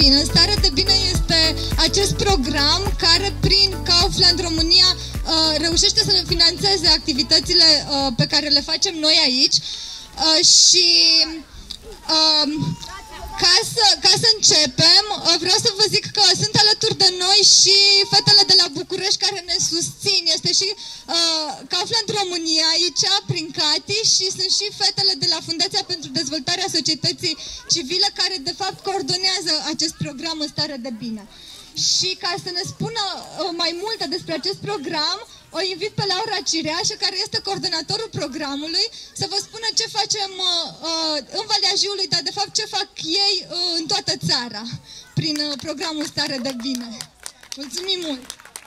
bine. Stare de bine este acest program care prin Kaufland România reușește să ne finanțeze activitățile pe care le facem noi aici și ca să începem, vreau să vă zic că sunt alături de noi și fetele de la București care ne susțin. Este și Kaufland România aici, prin Cati, și sunt și fetele de la Fundația pentru Dezvoltarea Societății Civile, care de fapt coordonează acest program în stare de bine. Și ca să ne spună mai multe despre acest program, o invit pe Laura Cireașă, care este coordonatorul programului, să vă spună ce facem în Valea Jiului, dar de fapt ce fac ei în toată țara, prin programul Stare de Bine. Mulțumim mult!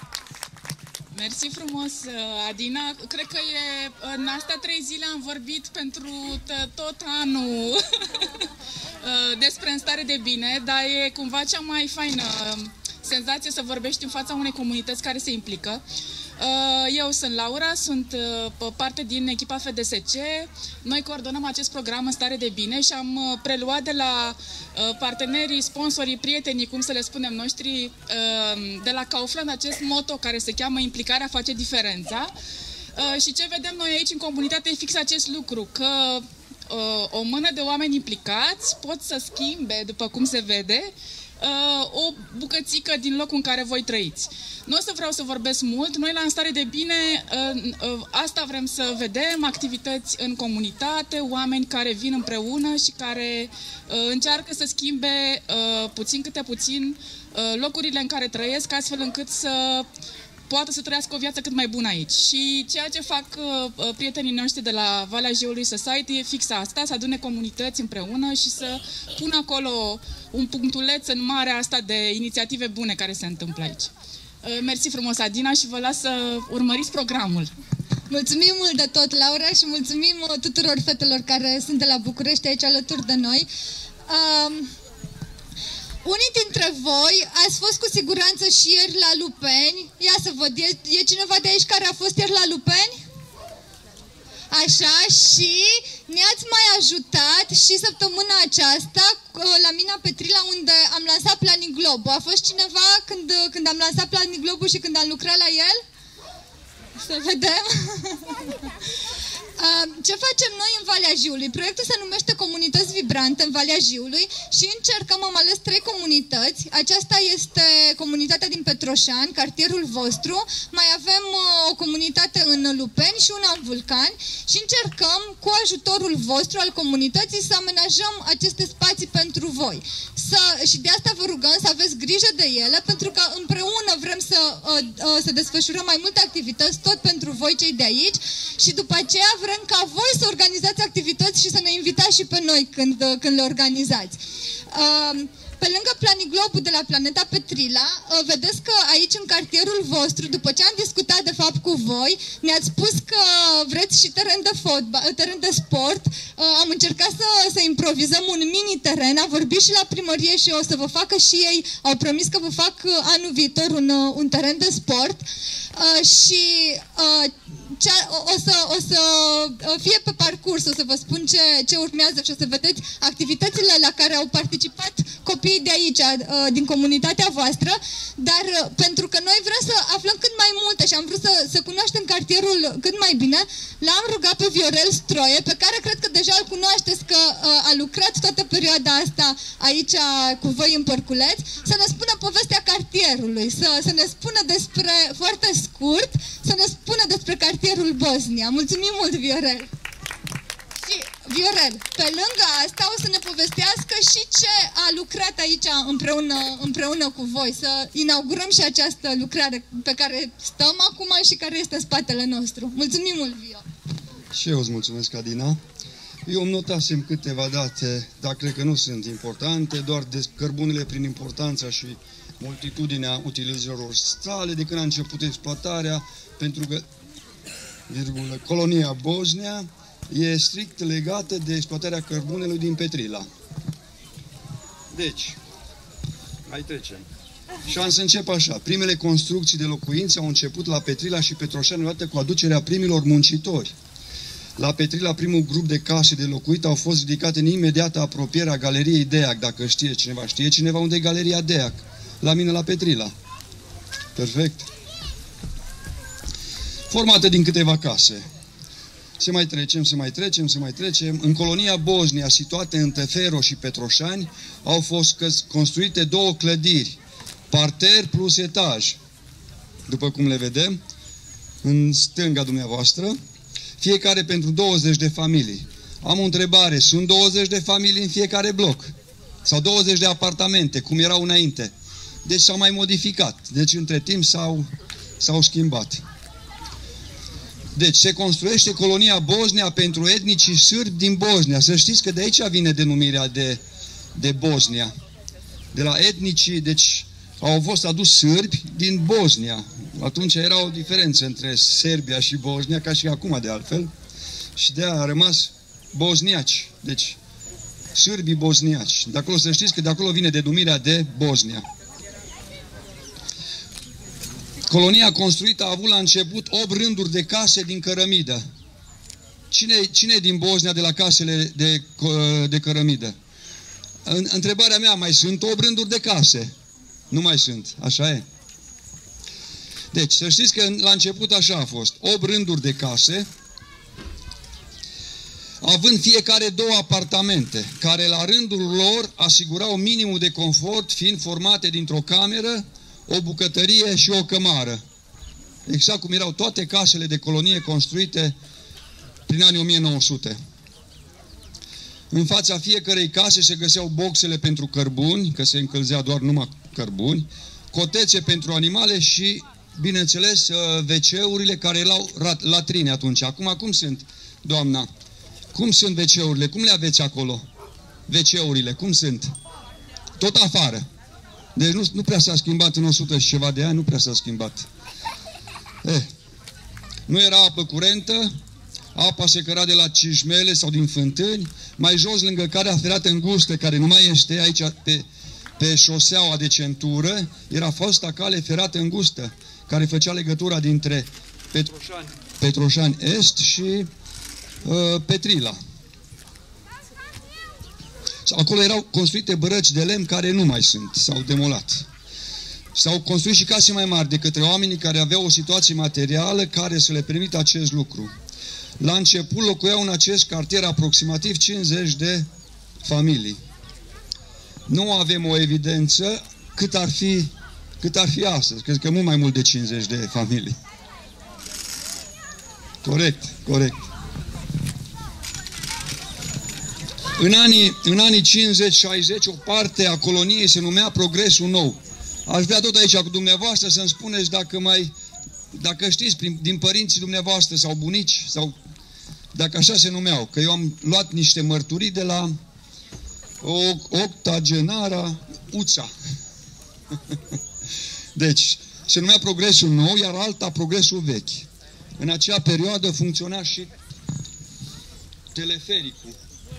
Mersi frumos, Adina. Cred că în astea 3 zile am vorbit pentru tot anul despre în stare de bine, dar e cumva cea mai faină senzație să vorbești în fața unei comunități care se implică. Eu sunt Laura, sunt parte din echipa FDSC. Noi coordonăm acest program în stare de bine și am preluat de la partenerii, sponsorii, prietenii, cum să le spunem noștri, de la Kaufland, acest motto care se cheamă implicarea face diferența. Și ce vedem noi aici în comunitate e fix acest lucru, că o mână de oameni implicați pot să schimbe, după cum se vede, o bucățică din locul în care voi trăiți. Nu o să vreau să vorbesc mult, noi la În Stare de Bine asta vrem să vedem, activități în comunitate, oameni care vin împreună și care încearcă să schimbe puțin câte puțin locurile în care trăiesc, astfel încât să poată să trăiască o viață cât mai bună aici. Și ceea ce fac prietenii noștri de la Valea Jiului Society e fix asta, să adune comunități împreună și să pună acolo un punctuleț în marea asta de inițiative bune care se întâmplă aici. Mersi frumos, Adina, și vă las să urmăriți programul. Mulțumim mult de tot, Laura, și mulțumim tuturor fetelor care sunt de la București aici alături de noi. Unii dintre voi ați fost cu siguranță și ieri la Lupeni. Ia să văd, e cineva de aici care a fost ieri la Lupeni? Așa, și ne-ați mai ajutat și săptămâna aceasta la Mina Petrila, unde am lansat Planiglobu. A fost cineva când am lansat Planiglobu și când am lucrat la el? Să vedem. Ce facem noi în Valea Jiului? Proiectul se numește Comunități Vibrante în Valea Jiului și încercăm, am ales 3 comunități. Aceasta este comunitatea din Petroșani, cartierul vostru. Mai avem o comunitate în Lupeni și una în Vulcani și încercăm, cu ajutorul vostru al comunității, să amenajăm aceste spații pentru voi. Și de asta vă rugăm să aveți grijă de ele, pentru că împreună vrem să desfășurăm mai multe activități, tot pentru voi cei de aici, și după aceea vrem ca voi să organizați activități și să ne invitați și pe noi când le organizați. Pe lângă Planiglobu de la Planeta Petrila, vedeți că aici în cartierul vostru, după ce am discutat de fapt cu voi, ne-ați spus că vreți și teren de sport. Am încercat să improvizăm un mini teren, am vorbit și la primărie și o să vă facă și ei, au promis că vă fac anul viitor un teren de sport. Și o să fie pe parcurs, o să vă spun ce urmează și o să vedeți activitățile la care au participat copiii de aici, din comunitatea voastră, dar pentru că noi vrem să aflăm cât mai multe și am vrut să cunoaștem cartierul cât mai bine, l-am rugat pe Viorel Stroie, pe care cred că deja îl cunoașteți, că a lucrat toată perioada asta aici cu voi în Părculeț, să ne spună povestea cartierului, să ne spună despre, foarte scurt, să ne spună despre cartierul Bosnia. Mulțumim mult, Viorel! Și, Viorel, pe lângă asta o să ne povestească și ce a lucrat aici împreună cu voi, să inaugurăm și această lucrare pe care stăm acum și care este în spatele nostru. Mulțumim mult, Vio! Și eu îți mulțumesc, Adina. Eu îmi notasem câteva date, dar cred că nu sunt importante, doar de cărbunele prin importanța și multitudinea utilizărilor sale de când a început exploatarea, pentru că colonia Bosnia e strict legată de exploatarea cărbunelui din Petrila. Deci, mai trecem. Și am să încep așa. Primele construcții de locuințe au început la Petrila și Petroșani odată cu aducerea primilor muncitori. La Petrila, primul grup de case de locuit au fost ridicate în imediată apropiere a galeriei Deac, dacă știe cineva. Știe cineva unde e galeria Deac? La mine, la Petrila. Perfect. Formată din câteva case. Se mai trecem. În colonia Bosnia, situate între Fero și Petroșani, au fost construite 2 clădiri, parter plus etaj, după cum le vedem, în stânga dumneavoastră, fiecare pentru 20 de familii. Am o întrebare, sunt 20 de familii în fiecare bloc? Sau 20 de apartamente, cum erau înainte? Deci s-au mai modificat, deci între timp s-au schimbat. Deci se construiește colonia Bosnia pentru etnicii sârbi din Bosnia. Să știți că de aici vine denumirea de Bosnia. De la etnicii, deci au fost adus sârbi din Bosnia. Atunci era o diferență între Serbia și Bosnia, ca și acum de altfel. Și de-aia a rămas bosniaci. Deci sârbii bosniaci. De acolo să știți că de acolo vine denumirea de Bosnia. Colonia construită a avut la început 8 rânduri de case din cărămidă. Cine din Bosnia de la casele de cărămidă? Întrebarea mea, mai sunt 8 rânduri de case? Nu mai sunt, așa e. Deci, să știți că la început așa a fost. 8 rânduri de case, având fiecare 2 apartamente, care la rândul lor asigurau minimul de confort, fiind formate dintr-o cameră, o bucătărie și o cămară. Exact cum erau toate casele de colonie construite prin anii 1900. În fața fiecărei case se găseau boxele pentru cărbuni, că se încălzea doar numai cărbuni, cotețe pentru animale și, bineînțeles, WC-urile care erau latrine atunci. Acum, cum sunt, doamna? Cum sunt WC-urile? Cum le aveți acolo? WC-urile, cum sunt? Tot afară. Deci nu prea s-a schimbat în 100 și ceva de ani, nu prea s-a schimbat. Nu era apă curentă, apa se căra de la cișmele sau din fântâni, mai jos lângă carea ferată îngustă, care nu mai este aici pe șoseaua de centură, era fosta cale ferată îngustă, care făcea legătura dintre Petroșani Est și Petrila. Acolo erau construite bărăci de lemn care nu mai sunt, s-au demolat. S-au construit și case mai mari de către oamenii care aveau o situație materială care să le permită acest lucru. La început locuiau în acest cartier aproximativ 50 de familii. Nu avem o evidență cât ar fi astăzi. Cred că mult mai mult de 50 de familii. Corect, corect. În anii 50-60, o parte a coloniei se numea Progresul Nou. Aș vrea tot aici cu dumneavoastră să-mi spuneți dacă știți din părinții dumneavoastră sau bunici, sau dacă așa se numeau, că eu am luat niște mărturii de la octogenara Uța. Deci, se numea Progresul Nou, iar alta Progresul Vechi. În acea perioadă funcționa și telefericul.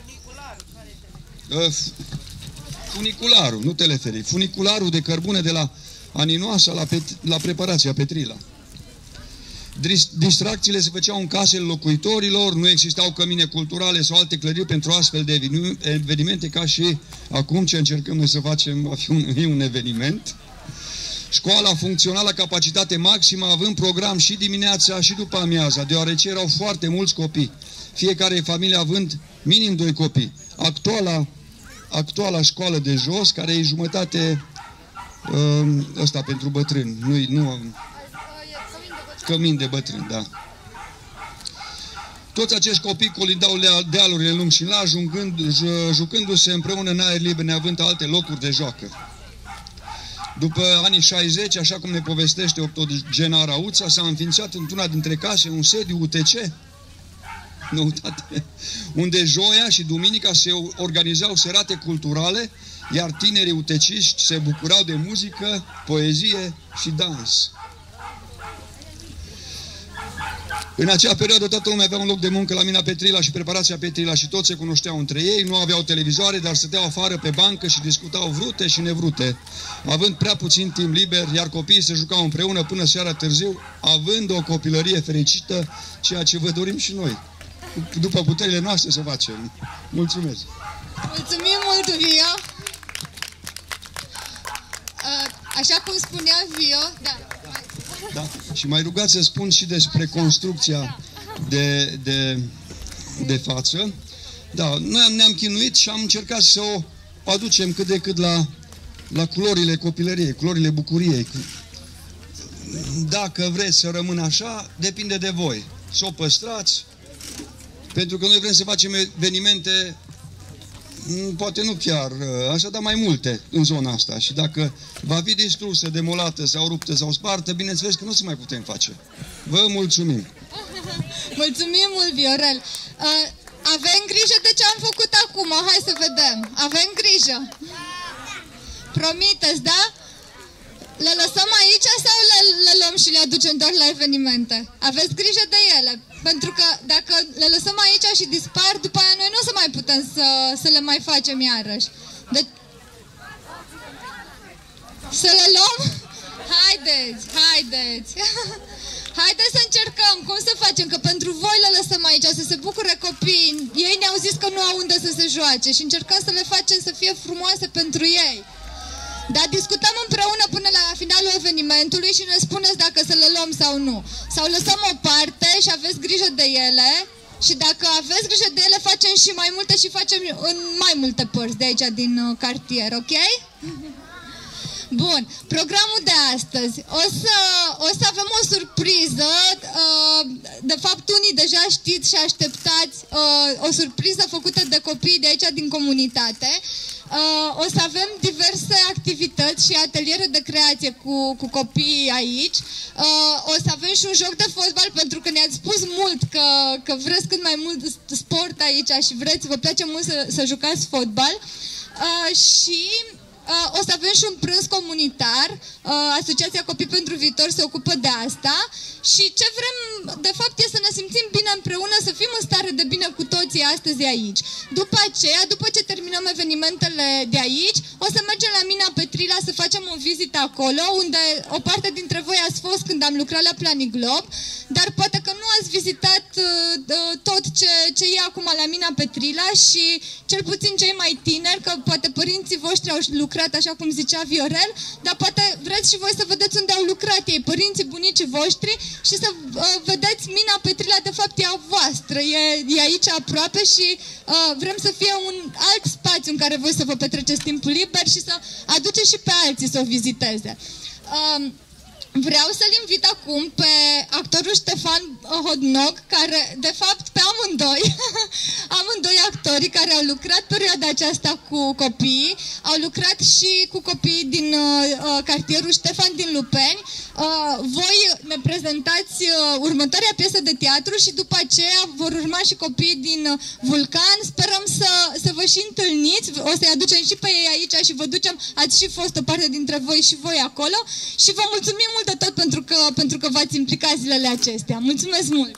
Funicularul, nu teleferic. Funicularul de cărbune de la Aninoasa la preparația Petrila. Distracțiile se făceau în casele locuitorilor, nu existau cămine culturale sau alte clădiri pentru astfel de evenimente, ca și acum ce încercăm noi să facem, va fi un eveniment. Școala funcționa la capacitate maximă, având program și dimineața și după amiaza, deoarece erau foarte mulți copii. Fiecare familie având minim 2 copii. Actuala școală de jos, care e jumătate ăsta pentru bătrâni. Cămin de bătrâni, da. Toți acești copii colindau dealurile lungi și largi, jucându-se împreună în aer liber, neavând alte locuri de joacă. După anii 60, așa cum ne povestește octogenara Uța, s-a înființat într-una dintre case un sediu UTC, noutate, unde joia și duminica se organizau serate culturale, iar tinerii uteciști se bucurau de muzică, poezie și dans. În acea perioadă toată lumea avea un loc de muncă la mina Petrila și preparația Petrila și toți se cunoșteau între ei, nu aveau televizoare, dar stăteau afară pe bancă și discutau vrute și nevrute, având prea puțin timp liber, iar copiii se jucau împreună până seara târziu, având o copilărie fericită, ceea ce vă dorim și noi. după puterile noastre să facem. Mulțumesc! Mulțumim mult, Vio! Așa cum spunea Vio, da. Da. Și mai rugați să spun și despre construcția de față. Da, noi ne-am chinuit și am încercat să o aducem cât de cât la culorile copilăriei, culorile bucuriei. Dacă vreți să rămână așa, depinde de voi. Să o păstrați, pentru că noi vrem să facem evenimente, poate nu chiar așa, dar mai multe în zona asta. Și dacă va fi distrusă, demolată sau ruptă sau spartă, bineînțeles că nu se mai putem face. Vă mulțumim! Mulțumim mult, Viorel! Avem grijă de ce am făcut acum, hai să vedem. Avem grijă. Promiteți, da? Le lăsăm aici sau le luăm și le aducem doar la evenimente? Aveți grijă de ele, pentru că dacă le lăsăm aici și dispar, după aia noi nu o să mai putem să le mai facem iarăși. Deci, să le luăm? Haideți, haideți! Haideți să încercăm, cum să facem, că pentru voi le lăsăm aici, să se bucure copiii. Ei ne-au zis că nu au unde să se joace și încercăm să le facem să fie frumoase pentru ei. Dar discutăm împreună până la finalul evenimentului și ne spuneți dacă să le luăm sau nu. Sau lăsăm o parte și aveți grijă de ele și dacă aveți grijă de ele facem și mai multe și facem în mai multe părți de aici din cartier, ok? Bun, programul de astăzi. O să avem o surpriză. De fapt, unii deja știți și așteptați o surpriză făcută de copii de aici din comunitate. O să avem diverse activități și ateliere de creație cu copiii aici. O să avem și un joc de fotbal, pentru că ne-ați spus mult că vreți cât mai mult sport aici și vă place mult să jucați fotbal. Și o să avem și un prânz comunitar. Asociația Copii pentru Viitor se ocupă de asta. Și ce vrem, de fapt, e să ne simțim bine împreună, să fim în stare de bine cu toții astăzi aici. După aceea, după ce terminăm evenimentele de aici, o să mergem la Mina Petrila să facem o vizită acolo, unde o parte dintre voi ați fost când am lucrat la Planiglob, dar poate că nu ați vizitat tot ce e acum la Mina Petrila și cel puțin cei mai tineri, că poate părinții voștri au lucrat așa cum zicea Viorel, dar poate vreți și voi să vedeți unde au lucrat ei, părinții, bunicii voștri, și să vedeți Mina Petrila, de fapt e a voastră, e aici aproape și vrem să fie un alt spațiu în care voi să vă petreceți timpul liber și să aduceți și pe alții să o viziteze. Vreau să-l invit acum pe actorul Ștefan Hodnog, care, de fapt, pe amândoi actorii care au lucrat perioada aceasta cu copiii, au lucrat și cu copiii din cartierul Ștefan din Lupeni. Voi ne prezentați următoarea piesă de teatru și după aceea vor urma și copiii din Vulcan. Sperăm să vă și întâlniți, o să-i aducem și pe ei aici și vă ducem, ați și fost o parte dintre voi și voi acolo și vă mulțumim mult de tot pentru că v-ați implicat zilele acestea. Mulțumesc mult!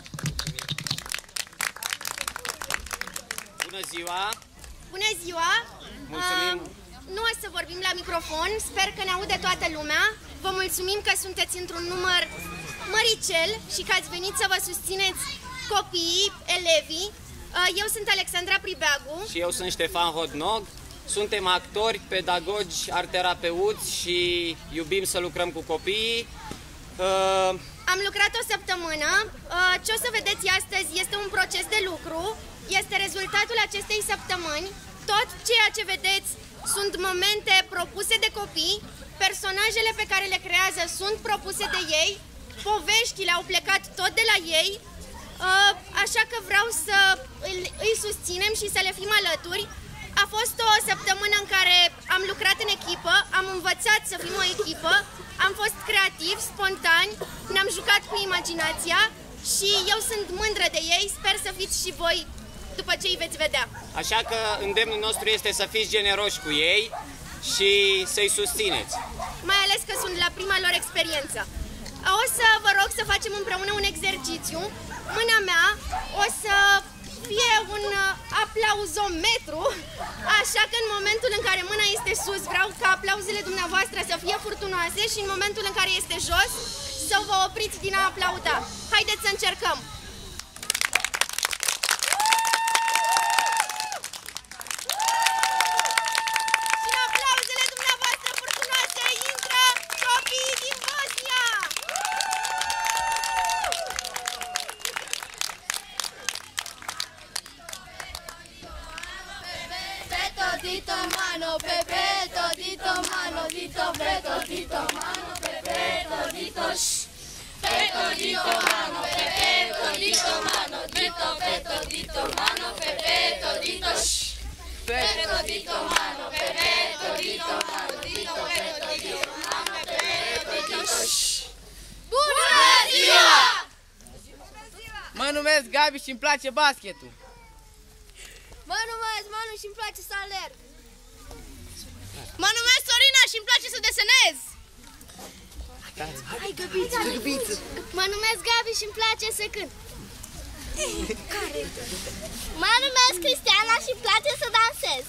Bună ziua! Bună ziua! Mulțumim! Nu o să vorbim la microfon, sper că ne aude toată lumea. Vă mulțumim că sunteți într-un număr măricel și că ați venit să vă susțineți copiii, elevii. Eu sunt Alexandra Pribeagu. Și eu sunt Ștefan Hodnog. Suntem actori, pedagogi, art-terapeuți și iubim să lucrăm cu copiii. Am lucrat o săptămână. Ce o să vedeți astăzi este un proces de lucru. Este rezultatul acestei săptămâni. Tot ceea ce vedeți sunt momente propuse de copii. Personajele pe care le creează sunt propuse de ei. Poveștile au plecat tot de la ei. Așa că vreau să îi susținem și să le fim alături. A fost o săptămână în care am lucrat în echipă, am învățat să fim o echipă, am fost creativi, spontani, ne-am jucat cu imaginația și eu sunt mândră de ei, sper să fiți și voi după ce îi veți vedea. Așa că îndemnul nostru este să fiți generoși cu ei și să-i susțineți. Mai ales că sunt la prima lor experiență. O să vă rog să facem împreună un exercițiu. Mâna mea o să fie un aplauzometru, așa că în momentul în care mâna este sus, vreau ca aplauzele dumneavoastră să fie furtunoase și în momentul în care este jos, să vă opriți din a aplauda. Haideți să încercăm! dito mano, Pepeto, dito mano, dito peto, dito mano, Pepeto, dito shh. Peto, dito mano, Pepeto, dito mano, dito peto, dito mano, Pepeto, dito shh. Peto, dito mano, Pepeto, dito mano, dito peto, dito mano, Pepeto, dito shh. Bună ziua! Mă numesc Gabi și îmi place basketul. Mă numesc Manu și îmi place să alerg. Mă numesc Sorina și îmi place să desenez. Hai, Găbiță. Mă numesc Gabi și îmi place să cânt. Mă numesc Cristiana și îmi place să dansez.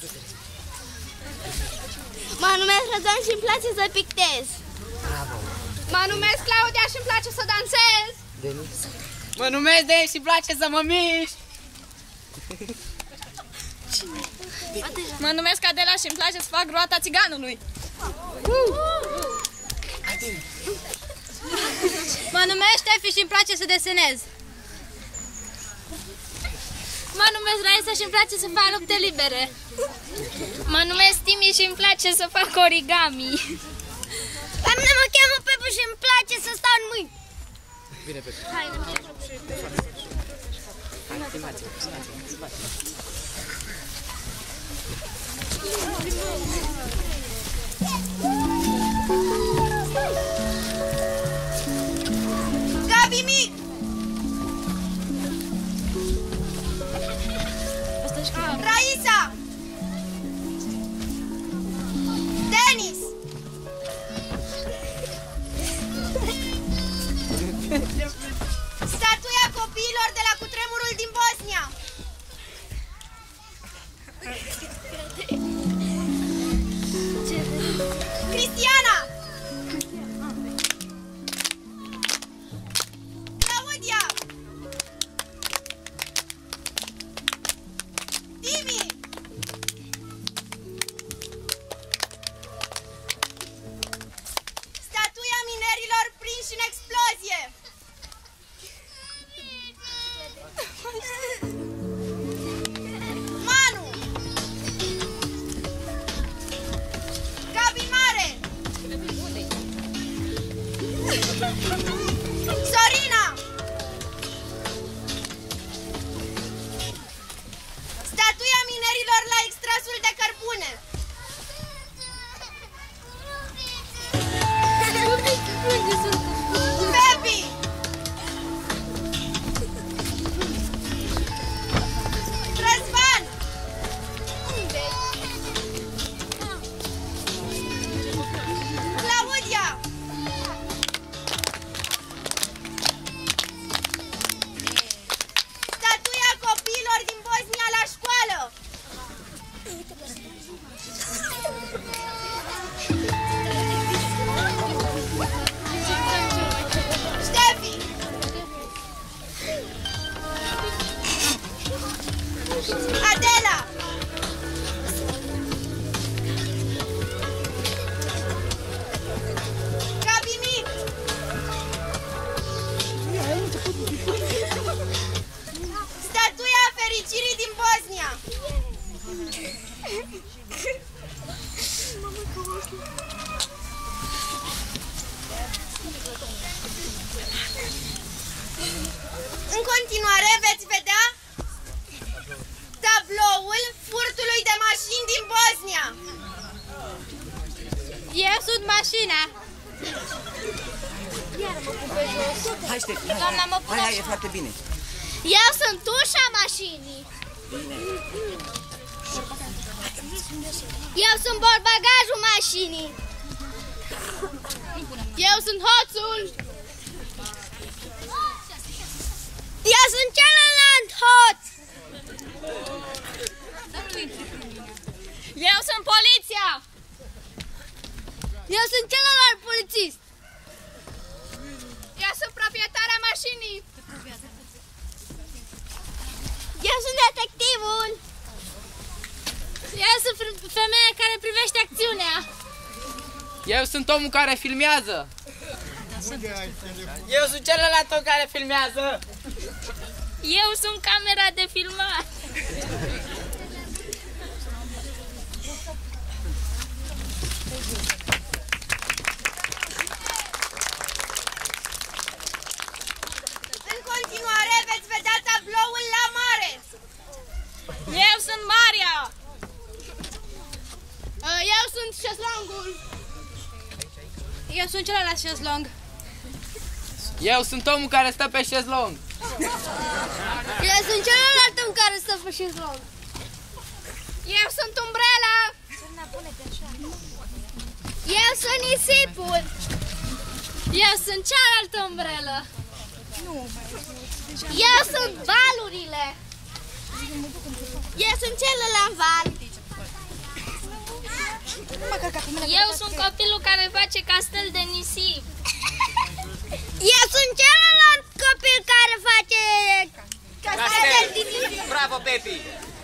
Mă numesc Răzvan și îmi place să pictez. Mă numesc Claudia și îmi place să dansez. Mă numesc Denis și îmi place să mă mișc. Mă numesc Adela și îmi place să fac roata țiganului. Mă numesc Ștefi și îmi place să desenez. Mă numesc Raisa și îmi place să fac lupte libere. Mă numesc Timi și îmi place să fac origami. Pe mine mă cheamă Pepu și îmi place să stau în mâini. Bine, Pepu. Hai, Gabi mic! Raisa! Denis! Statuia copiilor de la cutremurul din Bosnia! Cristiana! Claudia! Timi! Statuia minerilor prinși în explozie! Manu! Gabi Mare! Sorina! Statuia minerilor la extrasul de cărbune! Pepi! Răzvan! Claudia! Statuia copiilor din Bosnia la școală! Ștefi! Adela! Gabi mic! Statuia fericirii din Bosnia! În continuare veți vedea tabloul furtului de mașini din Bosnia. Eu sunt mașina. Hai, Ștefi, hai. Doamna, mă pune Hai, așa. e foarte bine. Eu sunt ușa mașinii. Eu sunt portbagajul mașinii. Eu sunt hoțul. Eu sunt celălalt hoț. Eu sunt poliția! Eu sunt celălalt polițist. Eu sunt proprietarea mașinii! Eu sunt detectivul. Eu sunt femeia care privește acțiunea. Eu sunt omul care filmează. Eu sunt celălalt om care filmează. Eu sunt camera de filmat. Eu sunt celălalt șezlong. Eu sunt omul care stă pe șezlong. Eu sunt celălalt om care stă pe șezlong. Eu sunt umbrela. Eu sunt nisipul. Eu sunt cealaltă umbrelă. Eu sunt valurile. Eu sunt celălalt val. Eu sunt copilul care face castel de nisip. Eu sunt celălalt copil care face castel de nisip. Bravo, Pepi!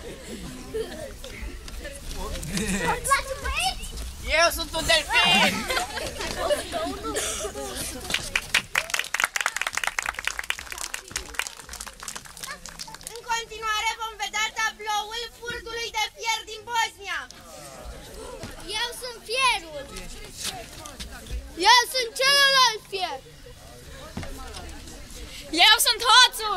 Îmi place băieți? Eu sunt un delfin! În continuare vom vedea tabloul furtului de fier din Bosnia. Eu sunt fierul. Eu sunt celălalt fier. Eu sunt hoțul.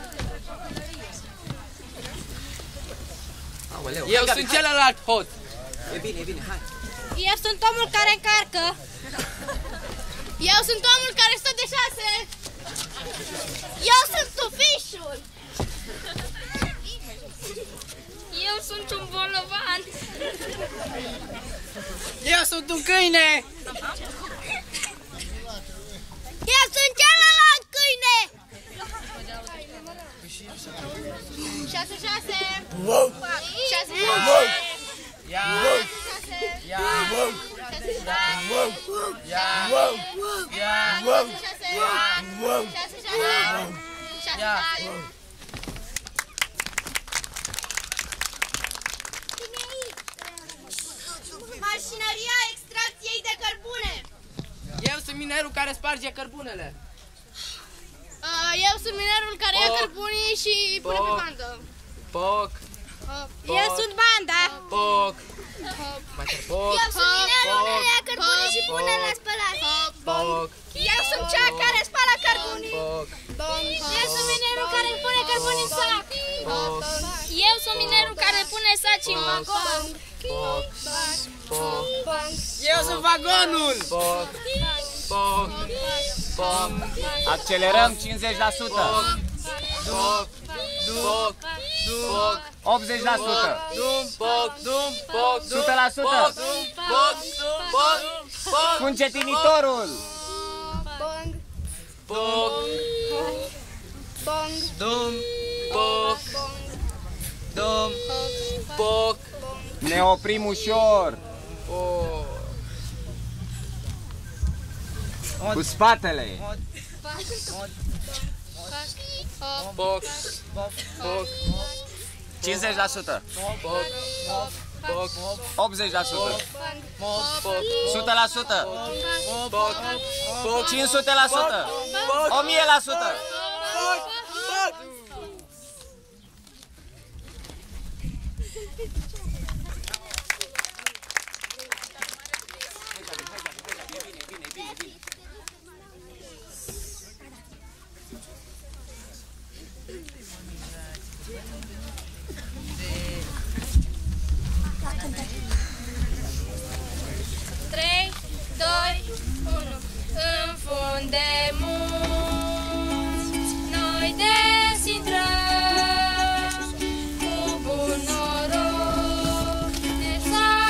Eu sunt celălalt hoț. E bine, hai! Eu sunt omul care încarcă. Eu sunt omul care stă de 6. Eu sunt tufișul. Eu sunt un bolovan. Eu sunt un câine. Eu sunt celălalt câine. 6-6. 6-6. Mașinăria extracției de cărbune. Eu sunt minerul care sparge cărbunele. Eu sunt minerul care ia cărbunii și pune pe bandă. Poc. Eu sunt banda. Poc. Eu sunt minerul care ia cărbunii și pune la spălat. Poc. Eu sunt cea care spală cărbunii. Poc. Eu sunt minerul care pune cărbuni în sac. Poc. Eu sunt minerul care pune saci în vagon. Poc. Poc. Eu sunt vagonul. Poc. Poc. Poc. Accelerăm 50%! Poc. Poc. Poc. Poc. 80%! Dum. Poc. Dum. Poc. 100%! Poc. Poc. Poc. Poc. Cu încetinitorul! Poc. Dum. Poc. Dum. Poc. Ne oprim ușor! Cu spatele! Poc. Poc. 50%! Poc. Poc. 80%! Poc. 100%! Poc. Poc. 500%! 1000%! Trei, doi, unu. În fund de munți, noi des intrăm, cu bun noroc ne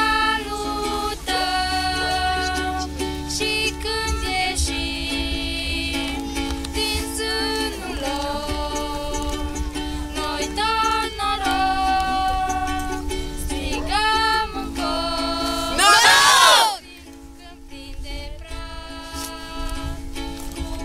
salutăm. Și când ieșim din sânul lor, noi tot noroc strigăm în cor. Când prinde praf, cu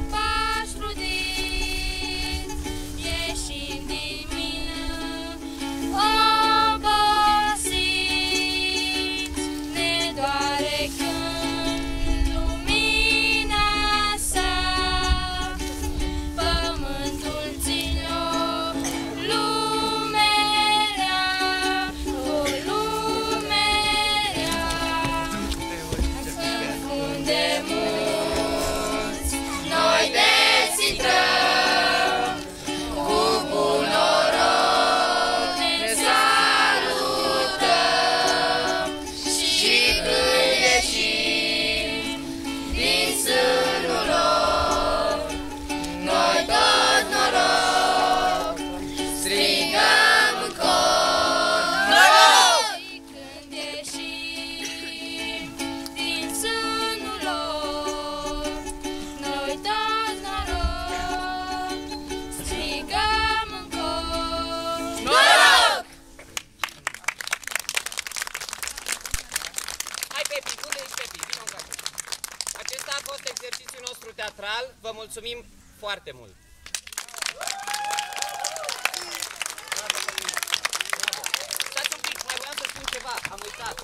central. Vă mulțumim foarte mult! Stați un pic, mai voiam să spun ceva, am uitat.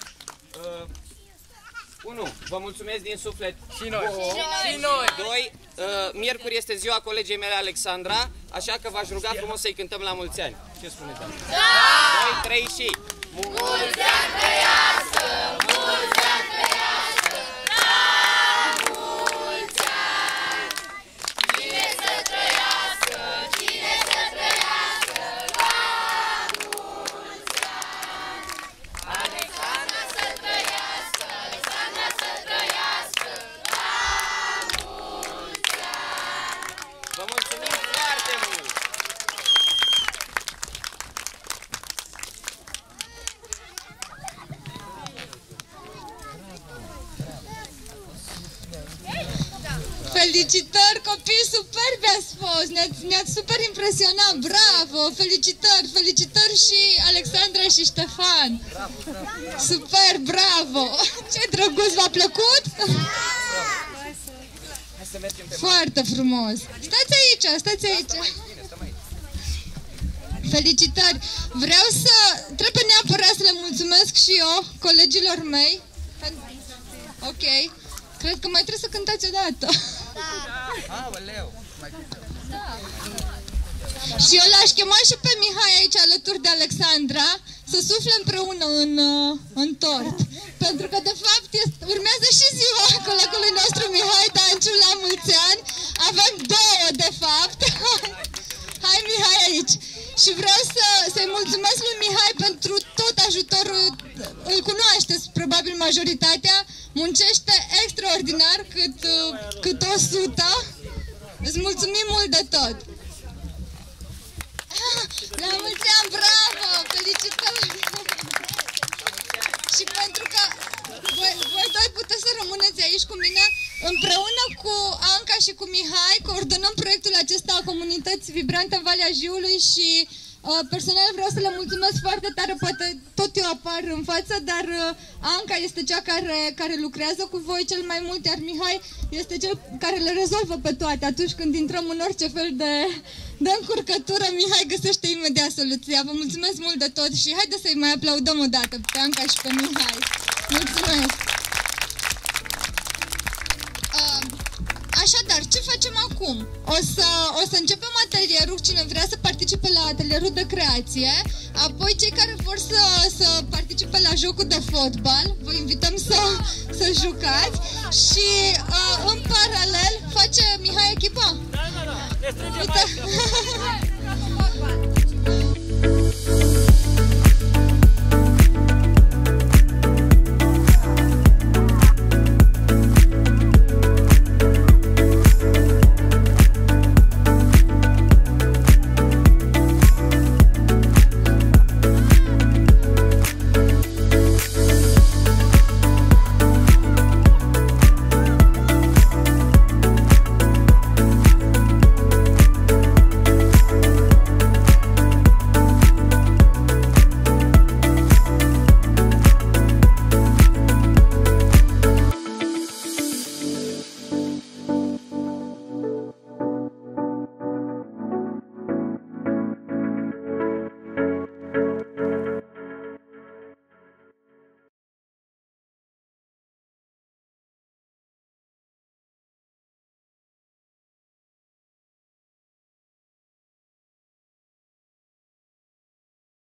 1. Vă mulțumesc din suflet. Și noi. Și noi. 2. Miercuri este ziua colegei mele Alexandra, așa că v-aș ruga frumos să-i cântăm la mulți ani. Ce spuneți? Da! 2, 3 și... Mulți ani trăiască, mulți ani trăiască, la mulți ani. Cine să trăiască, cine să trăiască, la mulți ani. Alexandra să trăiască, Alexandra să trăiască, la mulți ani. Vă mulțumim foarte mult! Felicitări, copii superbi ați fost, ne-ați super impresionat, bravo, felicitări, felicitări și Alexandra și Ștefan. Super, bravo, ce drăguț, v-a plăcut? Foarte frumos. Stați aici, stați aici. Felicitări, trebuie neapărat să le mulțumesc și eu, colegilor mei. Ok. Cred că mai trebuie să cântați odată. Și eu l-aș chema și pe Mihai aici alături de Alexandra să sufle împreună în tort. Pentru că de fapt urmează și ziua colegului nostru Mihai Danciu la mulți ani. Avem 2 de fapt. Hai Mihai aici. Și vreau să-i mulțumesc lui Mihai pentru tot ajutorul. Îl cunoașteți probabil majoritatea. Muncește extraordinar cât 100. Îți mulțumim mult de tot. La mulți ani, bravo! Felicitări! Și pentru că voi doi puteți să rămâneți aici cu mine, împreună cu Anca și cu Mihai, coordonăm proiectul acesta a Comunități Vibrante în Valea Jiului și personal vreau să le mulțumesc foarte tare, poate tot eu apar în față, dar Anca este cea care lucrează cu voi cel mai mult, iar Mihai este cel care le rezolvă pe toate. Atunci când intrăm în orice fel de încurcătură, Mihai găsește imediat soluția. Vă mulțumesc mult de tot și haideți să-i mai aplaudăm o dată pe Anca și pe Mihai. Mulțumesc! Așadar, ce facem acum? O să începem atelierul, cine vrea să participe la atelierul de creație, apoi cei care vor să participe la jocul de fotbal, vă invităm să jucați și în paralel face Mihai echipa. Da.